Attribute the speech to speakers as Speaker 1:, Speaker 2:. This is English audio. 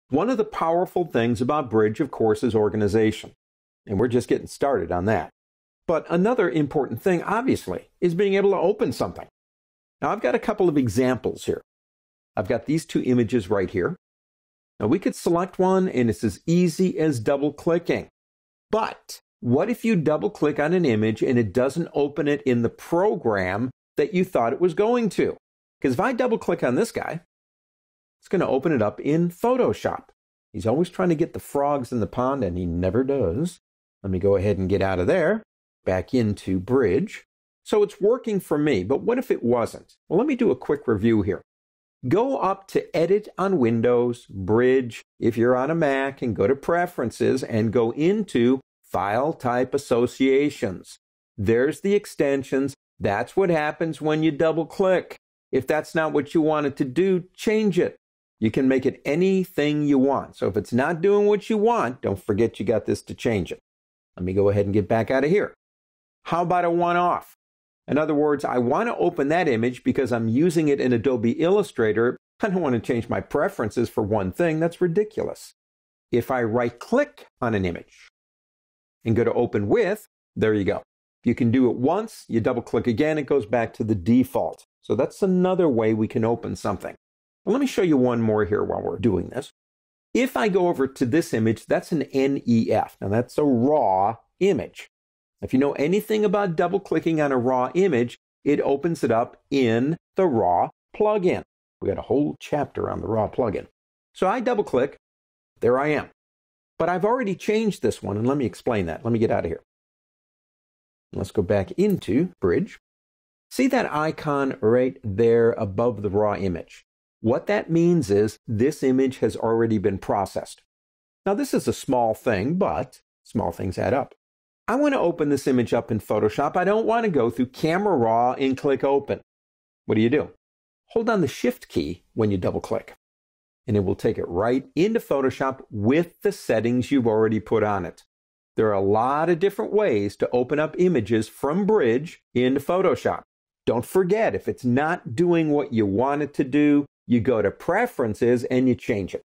Speaker 1: One of the powerful things about Bridge, of course, is organization. And we're just getting started on that. But another important thing, obviously, is being able to open something. Now, I've got a couple of examples here. I've got these two images right here. Now, we could select one, and it's as easy as double-clicking. But what if you double-click on an image and it doesn't open it in the program that you thought it was going to? Because if I double-click on this guy, it's going to open it up in Photoshop. He's always trying to get the frogs in the pond, and he never does. Let me go ahead and get out of there, back into Bridge. So it's working for me, but what if it wasn't? Well, let me do a quick review here. Go up to Edit on Windows, Bridge, if you're on a Mac, and go to Preferences and go into File Type Associations. There's the extensions. That's what happens when you double-click. If that's not what you want it to do, change it. You can make it anything you want. So if it's not doing what you want, don't forget you got this to change it. Let me go ahead and get back out of here. How about a one-off? In other words, I want to open that image because I'm using it in Adobe Illustrator. I don't want to change my preferences for one thing. That's ridiculous. If I right-click on an image and go to Open With, there you go. If you can do it once, you double-click again, it goes back to the default. So that's another way we can open something. Well, let me show you one more here while we're doing this. If I go over to this image, that's an NEF. Now, that's a raw image. If you know anything about double-clicking on a raw image, it opens it up in the raw plugin. We got a whole chapter on the raw plugin. So I double-click, there I am. But I've already changed this one, and let me explain that. Let me get out of here. Let's go back into Bridge. See that icon right there above the raw image? What that means is this image has already been processed. Now, this is a small thing, but small things add up. I want to open this image up in Photoshop. I don't want to go through Camera Raw and click Open. What do? Hold on the Shift key when you double-click, and it will take it right into Photoshop with the settings you've already put on it. There are a lot of different ways to open up images from Bridge into Photoshop. Don't forget, if it's not doing what you want it to do, you go to Preferences and you change it.